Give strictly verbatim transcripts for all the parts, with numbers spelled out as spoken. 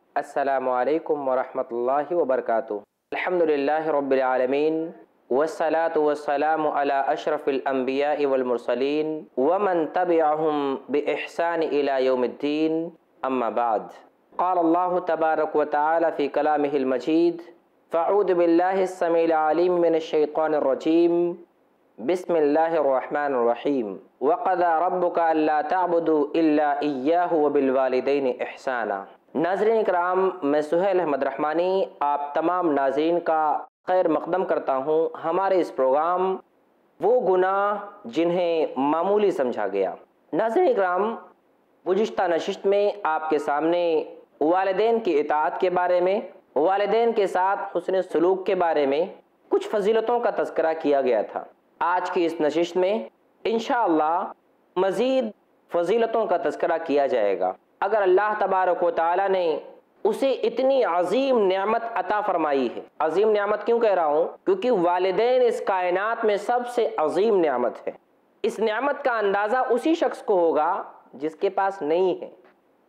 السلام علیکم ورحمۃ اللہ وبرکاتہ۔ الحمد للہ رب العالمین والصلاة والسلام علی اشرف الانبیاء والمرسلین ومن تبعهم بإحسان الى یوم الدین، اما بعد۔ قال اللہ تبارک وتعالی فی کلامہ المجید: فاعوذ باللہ السمیع العلیم من الشیطان الرجیم، بسم اللہ الرحمن الرحیم۔ وقضى ربک الا تعبدوا الا ایاہ وبالوالدین احسانا۔ ناظرین اکرام، میں سہیل احمد رحمانی آپ تمام ناظرین کا خیر مقدم کرتا ہوں ہمارے اس پروگرام وہ گناہ جنہیں معمولی سمجھا گیا۔ ناظرین اکرام، گزشتہ نشست میں آپ کے سامنے والدین کی اطاعت کے بارے میں، والدین کے ساتھ حسن سلوک کے بارے میں کچھ فضیلتوں کا تذکرہ کیا گیا تھا۔ آج کی اس نشست میں انشاءاللہ مزید فضیلتوں کا تذکرہ کیا جائے گا۔ اگر اللہ تبارک و تعالی نے اسے اتنی عظیم نعمت عطا فرمائی ہے، عظیم نعمت کیوں کہہ رہا ہوں؟ کیونکہ والدین اس کائنات میں سب سے عظیم نعمت ہے۔ اس نعمت کا اندازہ اسی شخص کو ہوگا جس کے پاس نہیں ہے،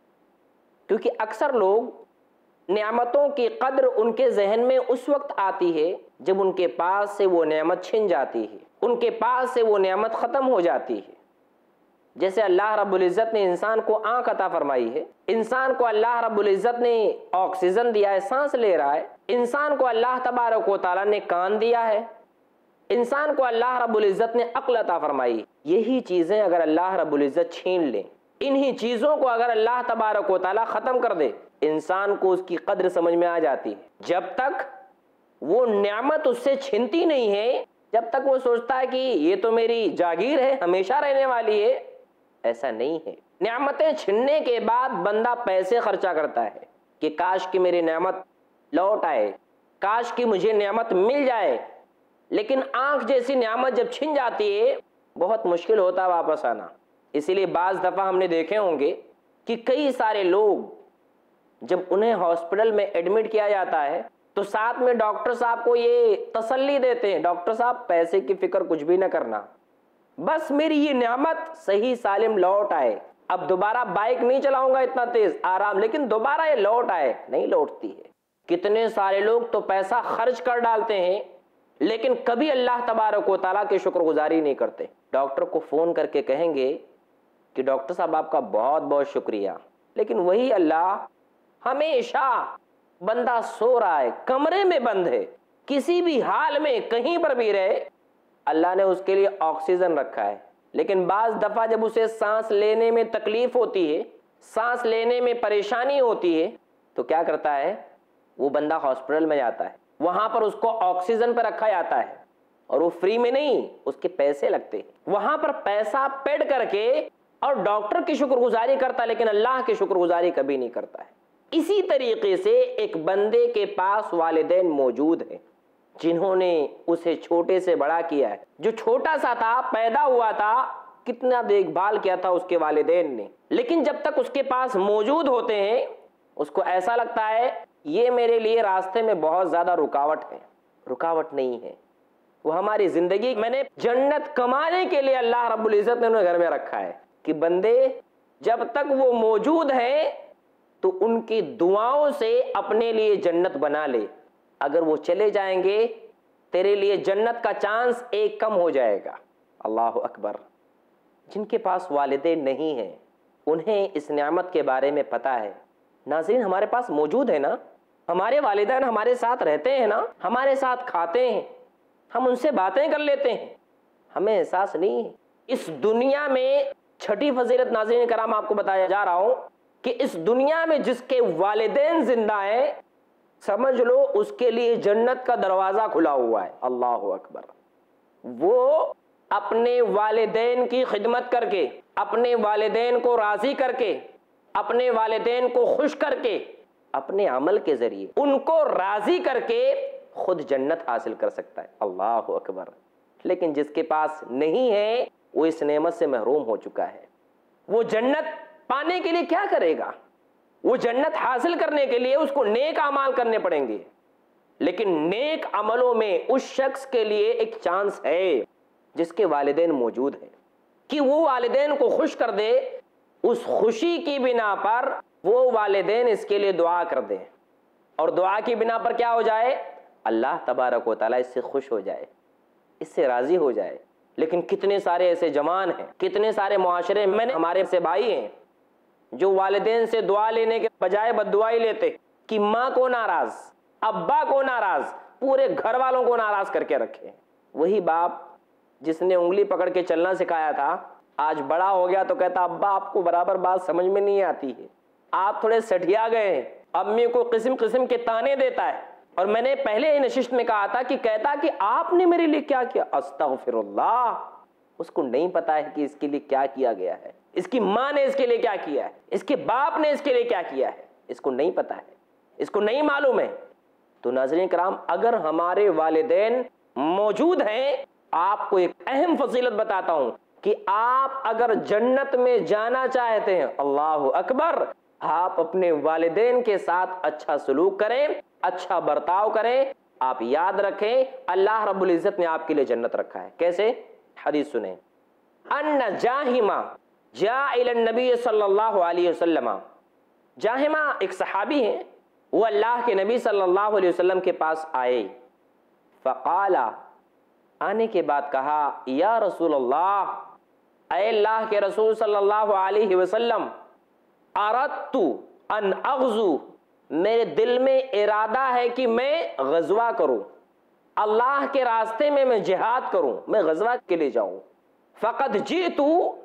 کیونکہ اکثر لوگ نعمتوں کی قدر ان کے ذہن میں اس وقت آتی ہے جب ان کے پاس سے وہ نعمت چھن جاتی ہے، ان کے پاس سے وہ نعمت ختم ہو جاتی ہے۔ جیسے اللہ رب العزت نے انسان کو آنکھ عطا فرمائی ہے، انسان کو اللہ رب العزت نے آکسیجن دیا ہے، سانس لے رہا ہے، انسان کو اللہ تبارک و تعالیٰ نے کان دیا ہے، انسان کو اللہ رب العزت نے عقل عطا فرمائی۔ یہی چیزیں اگر اللہ رب العزت چھین لیں، انہی چیزوں کو اگر اللہ تبارک و تعالیٰ ختم کر دے، انسان کو اس کی قدر سمجھ میں آ جاتی ہے۔ جب تک وہ نعمت اس سے چھنتی نہیں ہے، جب تک وہ سوچتا ہے کہ یہ تو میری جاگیر ہے، ہمیشہ رہنے والی ہے، ایسا نہیں ہے۔ نعمتیں چھننے کے بعد بندہ پیسے خرچہ کرتا ہے کہ کاش کہ میری نعمت لوٹ آئے، کاش کہ مجھے نعمت مل جائے، لیکن آنکھ جیسی نعمت جب چھن جاتی ہے بہت مشکل ہوتا ہے واپس آنا۔ اسی لیے بعض دفعہ ہم نے دیکھے ہوں گے کہ کئی سارے لوگ جب انہیں ہاسپٹل میں ایڈمٹ کیا جاتا ہے تو ساتھ میں ڈاکٹر صاحب کو یہ تسلی دیتے ہیں، ڈاکٹر صاحب پیسے کی فکر کچھ بھی نہ کرنا، بس میری یہ نعمت صحیح سالم لوٹ آئے، اب دوبارہ بائک نہیں چلاؤں گا اتنا تیز، آرام، لیکن دوبارہ یہ لوٹ آئے۔ نہیں لوٹتی ہے۔ کتنے سارے لوگ تو پیسہ خرچ کر ڈالتے ہیں لیکن کبھی اللہ تبارک و تعالیٰ کی شکر گزاری نہیں کرتے۔ ڈاکٹر کو فون کر کے کہیں گے کہ ڈاکٹر صاحب آپ کا بہت بہت شکریہ، لیکن وہی اللہ ہمیشہ بندہ سو رہا ہے، کمرے میں بند ہے، کسی بھی حال میں کہیں پر بھی رہے، اللہ نے اس کے لیے آکسیجن رکھا ہے، لیکن بعض دفعہ جب اسے سانس لینے میں تکلیف ہوتی ہے، سانس لینے میں پریشانی ہوتی ہے، تو کیا کرتا ہے؟ وہ بندہ ہاسپٹل میں جاتا ہے، وہاں پر اس کو آکسیجن پہ رکھا جاتا ہے، اور وہ فری میں نہیں، اس کے پیسے لگتے ہیں، وہاں پر پیسہ پیڈ کر کے، اور ڈاکٹر کی شکر گزاری کرتا ہے لیکن اللہ کی شکر گزاری کبھی نہیں کرتا ہے۔ اسی طریقے سے ایک بندے کے پاس والدین موجود ہیں جنہوں نے اسے چھوٹے سے بڑا کیا ہے، جو چھوٹا سا تھا، پیدا ہوا تھا، کتنا دیکھ بھال کیا تھا اس کے والدین نے، لیکن جب تک اس کے پاس موجود ہوتے ہیں اس کو ایسا لگتا ہے یہ میرے لیے راستے میں بہت زیادہ رکاوٹ ہے۔ رکاوٹ نہیں ہے، وہ ہماری زندگی، میں نے جنت کمانے کے لیے اللہ رب العزت نے انہیں گھر میں رکھا ہے کہ بندے جب تک وہ موجود ہیں تو ان کی دعاؤں سے اپنے لیے جنت بنا لے، اگر وہ چلے جائیں گے تیرے لیے جنت کا چانس ایک کم ہو جائے گا۔ اللہ اکبر۔ جن کے پاس والدین نہیں ہیں انہیں اس نعمت کے بارے میں پتہ ہے۔ ناظرین، ہمارے پاس موجود ہے نا، ہمارے والدین ہمارے ساتھ رہتے ہیں نا، ہمارے ساتھ کھاتے ہیں، ہم ان سے باتیں کر لیتے ہیں، ہمیں احساس نہیں ہے۔ اس دنیا میں چھٹی فضیلت ناظرین کرام آپ کو بتایا جا رہا ہوں کہ اس دنیا میں جس کے والدین زندہ ہیں سمجھ لو اس کے لیے جنت کا دروازہ کھلا ہوا ہے۔ اللہ اکبر۔ وہ اپنے والدین کی خدمت کر کے، اپنے والدین کو راضی کر کے، اپنے والدین کو خوش کر کے، اپنے عمل کے ذریعے ان کو راضی کر کے خود جنت حاصل کر سکتا ہے۔ اللہ اکبر۔ لیکن جس کے پاس نہیں ہے وہ اس نعمت سے محروم ہو چکا ہے۔ وہ جنت پانے کے لیے کیا کرے گا؟ وہ جنت حاصل کرنے کے لیے اس کو نیک اعمال کرنے پڑیں گے، لیکن نیک عملوں میں اس شخص کے لیے ایک چانس ہے جس کے والدین موجود ہیں کہ وہ والدین کو خوش کر دے، اس خوشی کی بنا پر وہ والدین اس کے لیے دعا کر دیں اور دعا کی بنا پر کیا ہو جائے؟ اللہ تبارک و تعالیٰ اس سے خوش ہو جائے، اس سے راضی ہو جائے۔ لیکن کتنے سارے ایسے جوان ہیں، کتنے سارے معاشرے میں نے ہمارے سے بھائی ہیں جو والدین سے دعا لینے کے بجائے بد دعا ہی لیتے کہ ماں کو ناراض، ابا کو ناراض، پورے گھر والوں کو ناراض کر کے رکھے۔ وہی باپ جس نے انگلی پکڑ کے چلنا سکھایا تھا، آج بڑا ہو گیا تو کہتا ابا آپ کو برابر بات سمجھ میں نہیں آتی ہے، آپ تھوڑے سٹھیا گئے ہیں۔ امی کو قسم قسم کے تانے دیتا ہے، اور میں نے پہلے ہی نشست میں کہا تھا کہ کہتا کہ آپ نے میرے لیے کیا کیا، استغفر اللہ۔ اس کو نہیں پتا ہے کہ اس کے لیے کیا کیا گیا ہے، اس کی ماں نے اس کے لیے کیا کیا ہے، اس کے باپ نے اس کے لیے کیا کیا ہے، اس کو نہیں پتا ہے، اس کو نہیں معلوم ہے۔ تو ناظرین کرام، اگر ہمارے والدین موجود ہیں، آپ کو ایک اہم فضیلت بتاتا ہوں کہ آپ اگر جنت میں جانا چاہتے ہیں، اللہ اکبر، آپ اپنے والدین کے ساتھ اچھا سلوک کریں، اچھا برتاؤ کریں۔ آپ یاد رکھیں اللہ رب العزت نے آپ کے لیے جنت رکھا ہے۔ کیسے؟ حدیث سنیں، ان جاہمہ جاء الی النبی صلی اللہ علیہ وسلم۔ جاہمہ ایک صحابی ہیں، وہ اللہ کے نبی صلی اللہ علیہ وسلم کے پاس آئے، فقال، آنے کے بعد کہا، یا رسول اللہ، اے اللہ کے رسول صلی اللہ علیہ وسلم، اردت ان اغزو، میرے دل میں ارادہ ہے کہ میں غزوہ کروں، اللہ کے راستے میں میں جہاد کروں، میں غزوہ کے لیے جاؤں۔ فقد جئت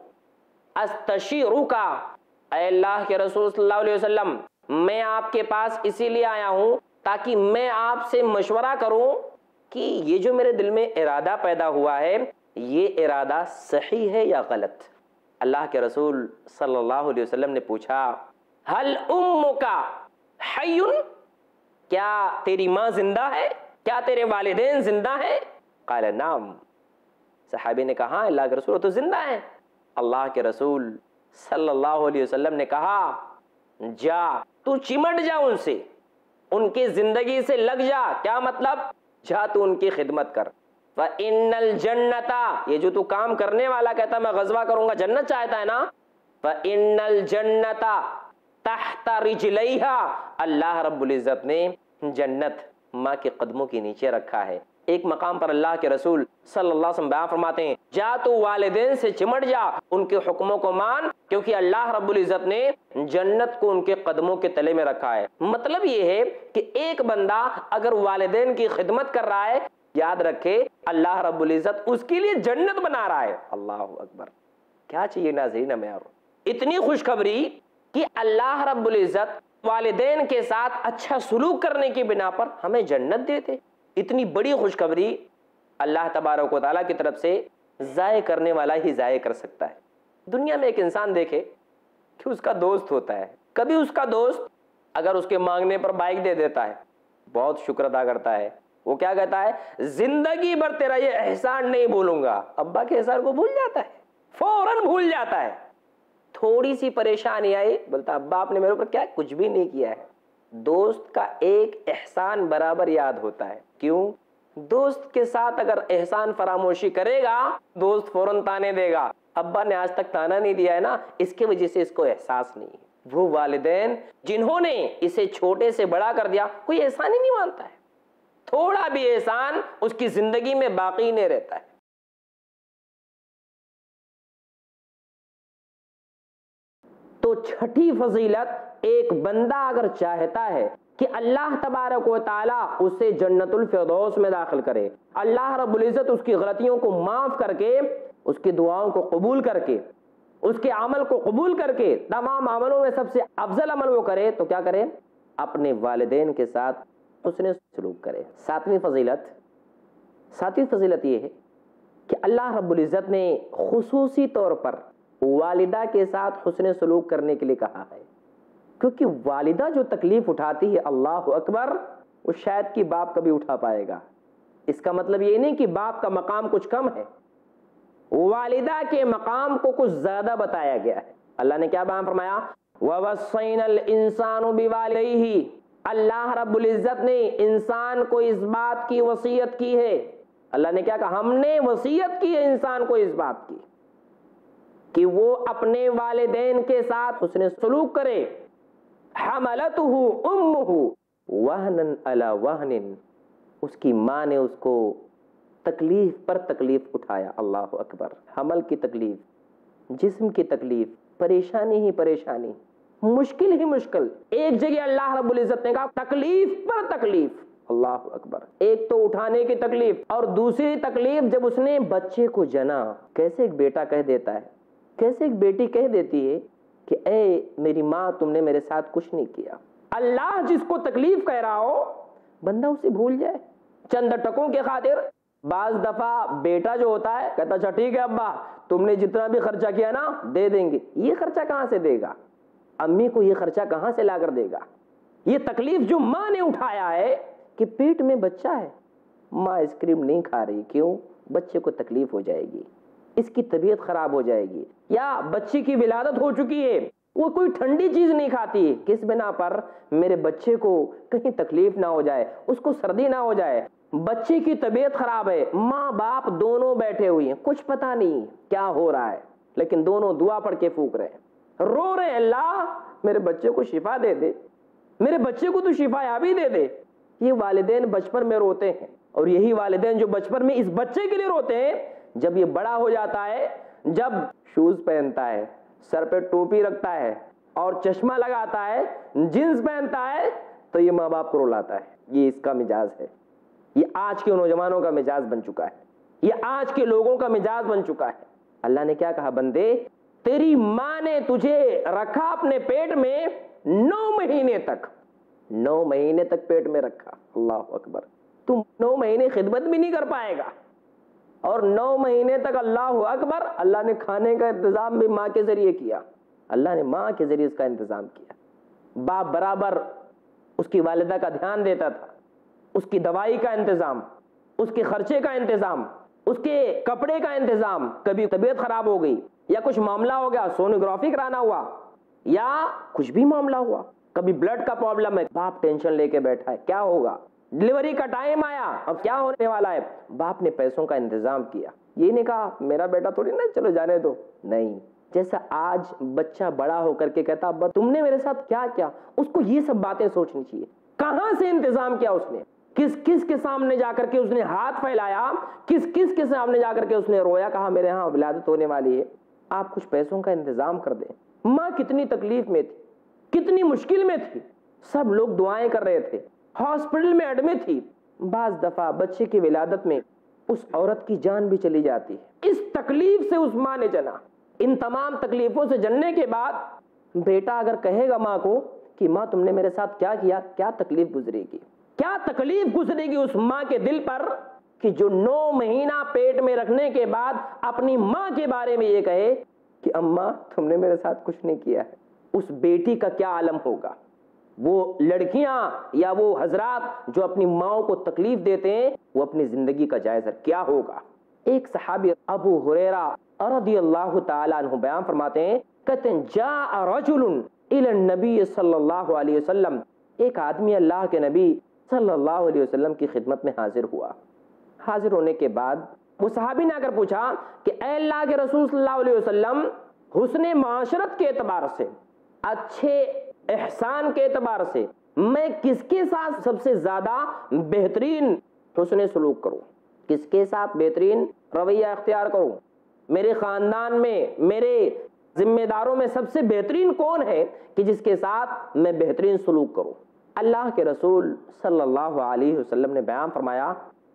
استشیرک، اے اللہ کے رسول صلی اللہ علیہ وسلم، میں آپ کے پاس اسی لیے آیا ہوں تاکہ میں آپ سے مشورہ کروں کہ یہ جو میرے دل میں ارادہ پیدا ہوا ہے، یہ ارادہ صحیح ہے یا غلط۔ اللہ کے رسول صلی اللہ علیہ وسلم نے پوچھا، ہل امک حی، کیا تیری ماں زندہ ہے؟ کیا تیرے والدین زندہ ہیں؟ قال نعم، صحابی نے کہا اللہ کے رسول وہ تو زندہ ہے۔ اللہ کے رسول صلی اللہ علیہ وسلم نے کہا، جا تو چمٹ جا ان سے، ان کی زندگی سے لگ جا۔ کیا مطلب؟ جا تو ان کی خدمت کر۔ فَإِنَّ الْجَنَّةَ، یہ جو تو کام کرنے والا کہتا میں غزوہ کروں گا، جنت چاہتا ہے نا، فَإِنَّ الْجَنَّةَ تحت رجلیہا، اللہ رب العزت نے جنت ماں کے قدموں کے نیچے رکھا ہے۔ ایک مقام پر اللہ کے رسول صلی اللہ علیہ وسلم بیان فرماتے ہیں، جا تو والدین سے چمٹ جا، ان کے حکموں کو مان، کیونکہ اللہ رب العزت نے جنت کو ان کے قدموں کے تلے میں رکھا ہے۔ مطلب یہ ہے کہ ایک بندہ اگر والدین کی خدمت کر رہا ہے، یاد رکھے اللہ رب العزت اس کے لیے جنت بنا رہا ہے۔ اللہ اکبر، کیا چاہیے ناظرین ہمیں اور اتنی خوشخبری کہ اللہ رب العزت والدین کے ساتھ اچھا سلوک کرنے کی بنا پر ہمیں جنت دیتے۔ اتنی بڑی خوشخبری اللہ تبارک و تعالیٰ کی طرف سے ضائع کرنے والا ہی ضائع کر سکتا ہے۔ دنیا میں ایک انسان دیکھے کہ اس کا دوست ہوتا ہے، کبھی اس کا دوست اگر اس کے مانگنے پر بائک دے دیتا ہے، بہت شکر ادا کرتا ہے، وہ کیا کہتا ہے، زندگی بھر تیرا یہ احسان نہیں بھولوں گا۔ ابا کے احسان کو بھول جاتا ہے، فوراً بھول جاتا ہے۔ تھوڑی سی پریشانی آئی، بولتا ابا آپ نے میرے اوپر کیا کچھ بھی نہیں کیا ہے۔ دوست کا ایک احسان برابر یاد ہوتا ہے۔ کیوں؟ دوست کے ساتھ اگر احسان فراموشی کرے گا، دوست فوراً تانے دے گا، ابا نے آج تک تانا نہیں دیا ہے نا، اس کی وجہ سے اس کو احساس نہیں ہے۔ وہ والدین جنہوں نے اسے چھوٹے سے بڑا کر دیا، کوئی احسان ہی نہیں مانتا ہے، تھوڑا بھی احسان اس کی زندگی میں باقی نہیں رہتا ہے۔ تو چھٹی فضیلت، ایک بندہ اگر چاہتا ہے کہ اللہ تبارک و تعالیٰ اسے جنت الفردوس میں داخل کرے، اللہ رب العزت اس کی غلطیوں کو معاف کر کے، اس کی دعاؤں کو قبول کر کے، اس کے عمل کو قبول کر کے تمام عملوں میں سب سے افضل عمل وہ کرے، تو کیا کرے؟ اپنے والدین کے ساتھ حسن سلوک کرے۔ ساتویں فضیلت ساتویں فضیلت یہ ہے کہ اللہ رب العزت نے خصوصی طور پر والدہ کے ساتھ حسن سلوک کرنے کے لیے کہا ہے، کیونکہ والدہ جو تکلیف اٹھاتی ہے، اللہ اکبر، وہ شاید کہ باپ کبھی اٹھا پائے گا۔ اس کا مطلب یہ نہیں کہ باپ کا مقام کچھ کم ہے، والدہ کے مقام کو کچھ زیادہ بتایا گیا ہے۔ اللہ نے کیا بیان فرمایا؟ وَوَصَّيْنَا الْإِنسَانُ بِوَالِدَيْهِ، اللہ رب العزت نے انسان کو اس بات کی وصیت کی ہے۔ اللہ نے کیا کہا؟ ہم نے وصیت کی ہے انسان کو اس بات کی کہ وہ اپنے والدین کے ساتھ حسن سلوک کرے۔ حملتہ امہ وہنن علی وہن، اس کی ماں نے اس کو تکلیف پر تکلیف اٹھایا. اللہ اکبر. حمل کی تکلیف، جسم کی تکلیف، پریشانی ہی پریشانی، مشکل ہی مشکل. ایک جگہ اللہ رب العزت نے کہا تکلیف پر تکلیف. اللہ اکبر. ایک تو اٹھانے کی تکلیف، اور دوسری تکلیف جب اس نے بچے کو جنا. کیسے ایک بیٹا کہہ دیتا ہے، کیسے ایک بیٹی کہہ دیتی ہے کہ اے میری ماں تم نے میرے ساتھ کچھ نہیں کیا. اللہ جس کو تکلیف کہہ رہا ہو بندہ اسے بھول جائے چند ٹکوں کے خاطر. بعض دفعہ بیٹا جو ہوتا ہے کہتا اچھا ٹھیک ہے ابا تم نے جتنا بھی خرچہ کیا نا دے دیں گے. یہ خرچہ کہاں سے دے گا؟ امی کو یہ خرچہ کہاں سے لا کر دے گا؟ یہ تکلیف جو ماں نے اٹھایا ہے کہ پیٹ میں بچہ ہے، ماں آئس کریم نہیں کھا رہی، کیوں؟ بچے کو تکلیف ہو جائے گی، اس کی طبیعت خراب ہو جائے گی. یا بچے کی ولادت ہو چکی ہے، وہ کوئی ٹھنڈی چیز نہیں کھاتی، کس بنا پر؟ میرے بچے کو کہیں تکلیف نہ ہو جائے، اس کو سردی نہ ہو جائے. بچے کی طبیعت خراب ہے، ماں باپ دونوں بیٹھے ہوئے ہیں، کچھ پتا نہیں کیا ہو رہا ہے، لیکن دونوں دعا پڑھ کے پھونک رہے ہیں، رو رہے ہیں اللہ میرے بچے کو شفا دے دے، میرے بچے کو تو شفا یابی دے دے. یہ والدین بچپن میں روتے ہیں، اور یہی والدین جو بچپن میں اس بچے کے لیے روتے ہیں، جب یہ بڑا ہو جاتا ہے، جب شوز پہنتا ہے، سر پہ ٹوپی رکھتا ہے اور چشمہ لگاتا ہے، جینس پہنتا ہے، تو یہ ماں باپ کو رلاتا ہے. یہ اس کا مزاج ہے، یہ آج کے نوجوانوں کا مزاج بن چکا ہے، یہ آج کے لوگوں کا مزاج بن چکا ہے. اللہ نے کیا کہا؟ بندے تیری ماں نے تجھے رکھا اپنے پیٹ میں نو مہینے تک، نو مہینے تک پیٹ میں رکھا. اللہ اکبر. تم نو مہینے خدمت بھی نہیں کر پائے گا، اور نو مہینے تک اللہ اکبر اللہ نے کھانے کا انتظام بھی ماں کے ذریعے کیا. اللہ نے ماں کے ذریعے اس کا انتظام کیا. باپ برابر اس کی والدہ کا دھیان دیتا تھا، اس کی دوائی کا انتظام، اس کے خرچے کا انتظام، اس کے کپڑے کا انتظام. کبھی طبیعت خراب ہو گئی یا کچھ معاملہ ہو گیا، سونوگرافی کرانا ہوا یا کچھ بھی معاملہ ہوا، کبھی بلڈ کا پرابلم ہے، باپ ٹینشن لے کے بیٹھا ہے کیا ہوگا، ڈلیوری کا ٹائم آیا اب کیا ہونے والا ہے. باپ نے پیسوں کا انتظام کیا. یہ نہیں کہا میرا بیٹا تھوڑی نا چلو جانے دو، نہیں. جیسا آج بچہ بڑا ہو کر کے کہتا ابا تم نے میرے ساتھ کیا کیا، اس کو یہ سب باتیں سوچنی چاہیے. کہاں سے انتظام کیا اس نے، کس کس کے سامنے جا کر کے اس نے ہاتھ پھیلایا، کس کس کے سامنے جا کر کے اس نے رویا، کہا میرے ہاں ولادت ہونے والی ہے، آپ کچھ پیسوں کا انتظام کر دیں. ماں کتنی تکلیف میں تھی، کتنی مشکل میں تھی، سب لوگ دعائیں کر رہے تھے، ہاسپٹل میں ایڈمٹ تھی. بعض دفعہ بچے کی ولادت میں اس عورت کی جان بھی چلی جاتی ہے. اس تکلیف سے اس ماں نے جنا. ان تمام تکلیفوں سے جننے کے بعد بیٹا اگر کہے گا ماں کو کہ ماں تم نے میرے ساتھ کیا کیا، کیا تکلیف گزرے گی، کیا تکلیف گزرے گی اس ماں کے دل پر کہ جو نو مہینہ پیٹ میں رکھنے کے بعد اپنی ماں کے بارے میں یہ کہے کہ اماں تم نے میرے ساتھ کچھ نہیں کیا ہے. اس بیٹی کا کیا عالم ہوگا. وہ لڑکیاں یا وہ حضرات جو اپنی ماؤں کو تکلیف دیتے ہیں، وہ اپنی زندگی کا جائزہ کیا ہوگا. ایک صحابی ابو ہریرہ رضی اللہ تعالی عنہ بیان فرماتے ہیں، کہتے ہیں جاء رجل الی النبی صلی اللہ علیہ وسلم، ایک آدمی اللہ کے نبی صلی اللہ علیہ وسلم کی خدمت میں حاضر ہوا. حاضر ہونے کے بعد وہ صحابی نے آ کر پوچھا کہ اے اللہ کے رسول صلی اللہ علیہ وسلم، حسن معاشرت کے اعتبار سے، اچھے احسان کے اعتبار سے میں کس کے ساتھ سب سے زیادہ بہترین حسن سلوک کروں، کس کے ساتھ بہترین رویہ اختیار کروں، میرے خاندان میں میرے ذمہ داروں میں سب سے بہترین کون ہے کہ جس کے ساتھ میں بہترین سلوک کروں. اللہ کے رسول صلی اللہ علیہ وسلم نے بیان فرمایا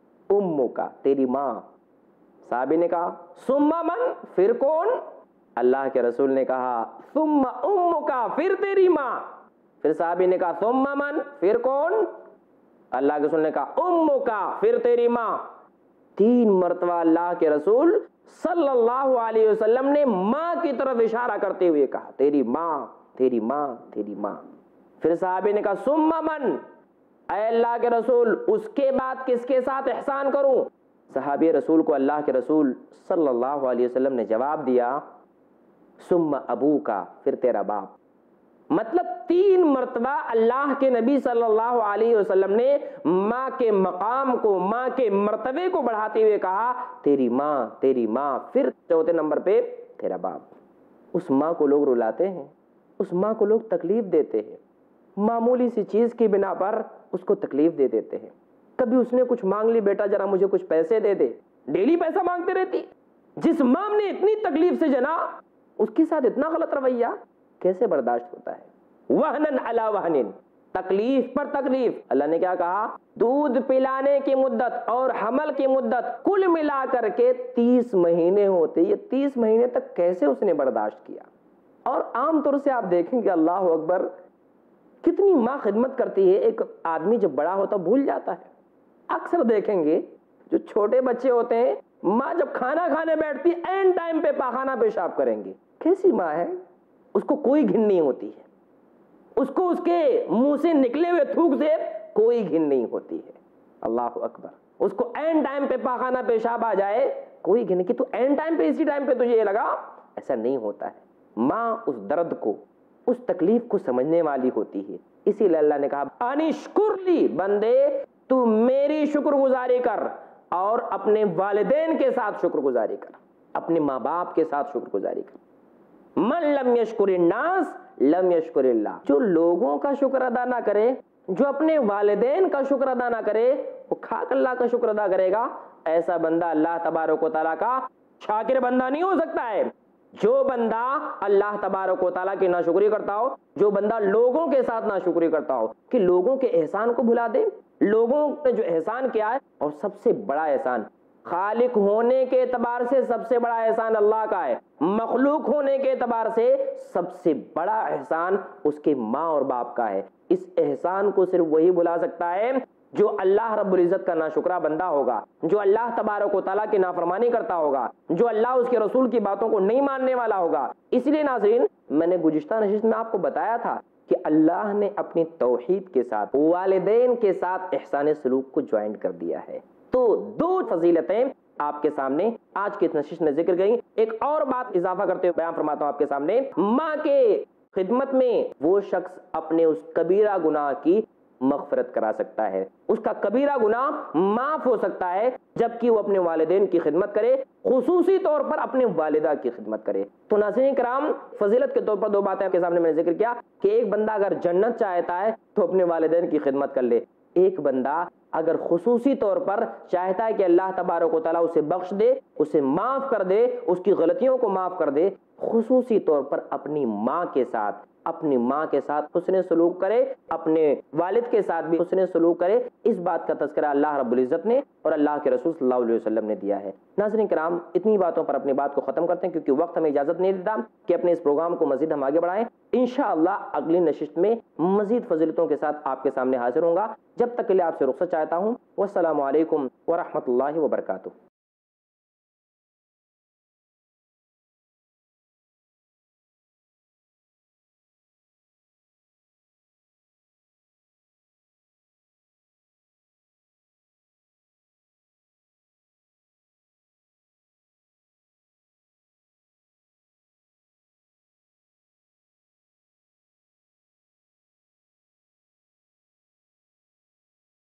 امو کا، تیری ماں. صحابی نے کہا ثم من، پھر کون؟ اللہ کے رسول نے کہا ثم امو کا، پھر تیری ماں. پھر صحابی نے کہا ثم من، پھر کون؟ اللہ کے رسول نے کہا امو کا، پھر تیری ماں. تین مرتبہ اللہ کے رسول صلی اللہ علیہ وسلم نے ماں کی طرف اشارہ کرتے ہوئے کہا تیری ماں، تیری ماں، تیری ماں. پھر صحابی نے کہا ثم من، اے اللہ کے رسول اس کے بعد کس کے ساتھ احسان کروں؟ صحابی رسول کو اللہ کے رسول صلی اللہ علیہ وسلم نے جواب دیا ثم ابو کا، پھر تیرا باپ. مطلب تین مرتبہ اللہ کے نبی صلی اللہ علیہ وسلم نے ماں کے مقام کو، ماں کے مرتبے کو بڑھاتے ہوئے کہا تیری ماں، تیری ماں، پھر چوتھے نمبر پہ تیرا باپ. اس ماں کو لوگ رلاتے ہیں، اس ماں کو لوگ تکلیف دیتے ہیں. معمولی سی چیز کی بنا پر اس کو تکلیف دے دیتے ہیں. کبھی اس نے کچھ مانگ لی, بیٹا ذرا مجھے کچھ پیسے دے دے, ڈیلی پیسہ مانگتے رہتی. جس ماں نے اتنی تکلیف سے جنا, اس کے ساتھ اتنا غلط رویہ کیسے برداشت ہوتا ہے؟ وہنن علی وہنن, تکلیف پر تکلیف. اللہ نے کیا کہا؟ دودھ پلانے کی مدت اور حمل کی مدت کل ملا کر کے تیس مہینے ہوتے. یہ تیس مہینے تک کیسے اس نے برداشت کیا؟ اور عام طور سے آپ دیکھیں گے, اللہ اکبر, کتنی ماں خدمت کرتی ہے. ایک آدمی جب بڑا ہوتا بھول جاتا ہے. اکثر دیکھیں گے جو چھوٹے بچے ہوتے ہیں, ماں جب کھانا کھانے بیٹھتی این ٹائم پہ پاخانہ پیشاب کریں گے. کیسی ماں ہے؟ اس کو کوئی گھن نہیں ہوتی ہے, اس کو اس کے منہ سے نکلے ہوئے تھوک سے کوئی گھن نہیں ہوتی ہے. اللہ اکبر. اس کو این ٹائم پہ پاخانہ پیشاب آ جائے, کوئی گھن کہ تو این ٹائم پہ اسی ٹائم پہ تجھے یہ لگا. ایسا نہیں ہوتا ہے. ماں اس درد کو, اس تکلیف کو سمجھنے والی ہوتی ہے. اسی لیے اللہ نے کہا انشکر لی, بندے تو میری شکر گزاری کر اور اپنے والدین کے ساتھ شکر گزاری کر, اپنے ماں باپ کے ساتھ شکر گزاری کر. من لم یشکر الناس لم یشکر اللہ, جو لوگوں کا شکر ادا نہ کرے, جو اپنے والدین کا شکر ادا نہ کرے, وہ کھاک اللہ کا شکر ادا کرے گا. ایسا بندہ اللہ تبارک و تعالیٰ کا شاکر بندہ نہیں ہو سکتا ہے. جو بندہ اللہ تبارک و تعالیٰ کی ناشکری کرتا ہو, جو بندہ لوگوں کے ساتھ ناشکری کرتا ہو, کہ لوگوں کے احسان کو بھلا دے. لوگوں نے جو احسان کیا ہے, اور سب سے بڑا احسان خالق ہونے کے اعتبار سے سب سے بڑا احسان اللہ کا ہے, مخلوق ہونے کے اعتبار سے سب سے بڑا احسان اس کے ماں اور باپ کا ہے. اس احسان کو صرف وہی بھلا سکتا ہے جو اللہ رب العزت کا ناشکرہ بندہ ہوگا, جو اللہ تبارک و تعالیٰ کی نافرمانی کرتا ہوگا, جو اللہ اس کے رسول کی باتوں کو نہیں ماننے والا ہوگا. اس لیے ناظرین, میں نے گزشتہ نشست میں آپ کو بتایا تھا کہ اللہ نے اپنی توحید کے ساتھ والدین کے ساتھ احسان سلوک کو جوائنٹ کر دیا ہے. تو دو فضیلتیں آپ کے سامنے آج کی نشست میں ذکر گئی. ایک اور بات اضافہ کرتے ہوئے بیان فرماتا ہوں آپ کے سامنے, ماں کے خدمت میں وہ شخص اپنے اس کبیرہ گناہ کی مغفرت کرا سکتا ہے. اس کا کبیرہ گناہ معاف ہو سکتا ہے جبکہ وہ اپنے والدین کی خدمت کرے, خصوصی طور پر اپنے والدہ کی خدمت کرے. تو ناظرین کرام, فضیلت کے طور پر دو باتیں آپ کے سامنے میں نے ذکر کیا کہ ایک بندہ اگر جنت چاہتا ہے تو اپنے والدین کی خدمت کر لے. ایک بندہ اگر خصوصی طور پر چاہتا ہے کہ اللہ تبارک و تعالیٰ اسے بخش دے, اسے معاف کر دے, اس کی غلطیوں کو معاف کر دے, خصوصی طور پر اپنی ماں کے ساتھ اپنی ماں کے ساتھ حسن سلوک کرے, اپنے والد کے ساتھ بھی حسن سلوک کرے. اس بات کا تذکرہ اللہ رب العزت نے اور اللہ کے رسول صلی اللہ علیہ وسلم نے دیا ہے. ناظرین کرام, اتنی باتوں پر اپنی بات کو ختم کرتے ہیں کیونکہ وقت ہمیں اجازت نہیں دیتا کہ اپنے اس پروگرام کو مزید ہم آگے بڑھائیں. انشاءاللہ اگلی نشست میں مزید فضیلتوں کے ساتھ آپ کے سامنے حاضر ہوں گا. جب تک کے لیے آپ سے رخصت چاہتا ہوں. والسلام علیکم ورحمۃ اللہ وبرکاتہ.